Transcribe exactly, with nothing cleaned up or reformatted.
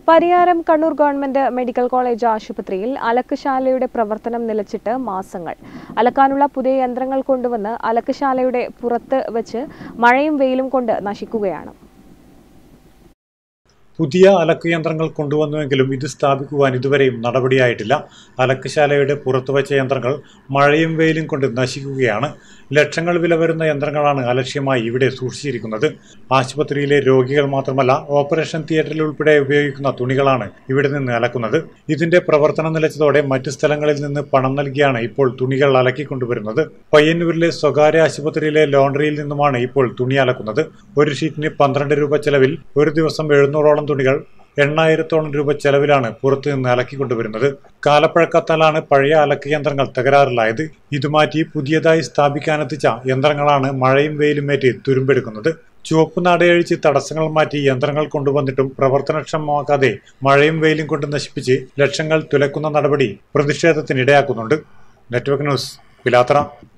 Pariyaram Kannur government medical college ആശുപത്രിയിൽ അലക്കുശാലയുടെ പ്രവർത്തനം നിലച്ചിട്ട് മാസങ്ങൾ. അലക്കാനുള്ള പുതിയ യന്ത്രങ്ങൾ കൊണ്ടുവന്ന് അലക്കുശാലയുടെ പുറത്ത് വെച്ച് മഴയും വെയിലും കൊണ്ട് നശിക്കുകയാണ്. പുതിയ അലക്ക് യന്ത്രങ്ങൾ കൊണ്ടുവന്നുവെങ്കിലും ഇത് സ്ഥാപിക്കുവാൻ ഇതുവരെയും നടപടിയായിട്ടില്ല. അലക്കുശാലയുടെ പുറത്തുവച്ച യന്ത്രങ്ങൾ മഴയും വെയിലും കൊണ്ട് നശിക്കുകയാണ്. ലക്ഷങ്ങൾ വില വരുന്ന യന്ത്രങ്ങളാണ് അലക്ഷ്യമായി ഇവിടെ സൂക്ഷിച്ചിരിക്കുന്നത്. ആശുപത്രിയിലെ രോഗികൾ മാത്രമല്ല, ഓപ്പറേഷൻ തിയേറ്ററിൽ ഉൾപ്പെടെ ഉപയോഗിക്കുന്ന തുണികളാണ് ഇവിടെ നിന്ന് അലക്കുന്നത്. ഇതിന്റെ പ്രവർത്തനം നിലച്ചതോടെ മറ്റു സ്ഥലങ്ങളിൽ നിന്ന് പണം നൽകിയാണ് ഇപ്പോൾ തുണികൾ അലക്കിക്കൊണ്ടുവരുന്നത്. പയ്യന്നൂരിലെ സ്വകാര്യ ആശുപത്രിയിലെ ലോണ്ടറിയിൽ നിന്നുമാണ് ഇപ്പോൾ തുണി അലക്കുന്നത്. ഒരു ഷീറ്റിന് പന്ത്രണ്ട് രൂപ ചെലവിൽ ഒരു ദിവസം എഴുന്നൂറോളം തുണികൾ എണ്ണായിരത്തോളം രൂപ ചെലവിലാണ് പുറത്തു നിന്ന് അലക്കിക്കൊണ്ടുവരുന്നത്. കാലപ്പഴക്കത്താലാണ് പഴയ അലക്ക് യന്ത്രങ്ങൾ തകരാറിലായത്. ഇതുമാറ്റി പുതിയതായി സ്ഥാപിക്കാനെത്തിച്ച യന്ത്രങ്ങളാണ് മഴയും വെയിലും ഏറ്റ് തുരുമ്പെടുക്കുന്നത്. ചുവപ്പ് നാടയഴിച്ച് തടസ്സങ്ങൾ മാറ്റി യന്ത്രങ്ങൾ കൊണ്ടുവന്നിട്ടും പ്രവർത്തനക്ഷമമാക്കാതെ മഴയും വെയിലും കൊണ്ട് നശിപ്പിച്ച് ലക്ഷങ്ങൾ തുലക്കുന്ന നടപടി പ്രതിഷേധത്തിനിടയാക്കുന്നുണ്ട്. Network news, Pilathara.